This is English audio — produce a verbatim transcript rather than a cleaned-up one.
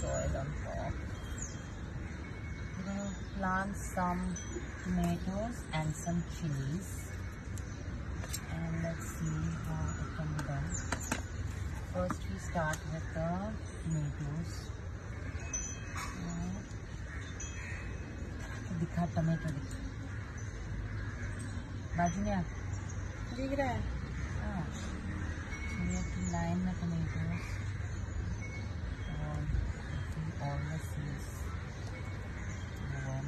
soil on top. We're going to plant some tomatoes and some chilies. And let's see how it can be done. First we start with the tomatoes. दिखा tomato दिखा बाजू में दिख रहा है. हाँ, so we have to line the tomatoes or all the seeds. One.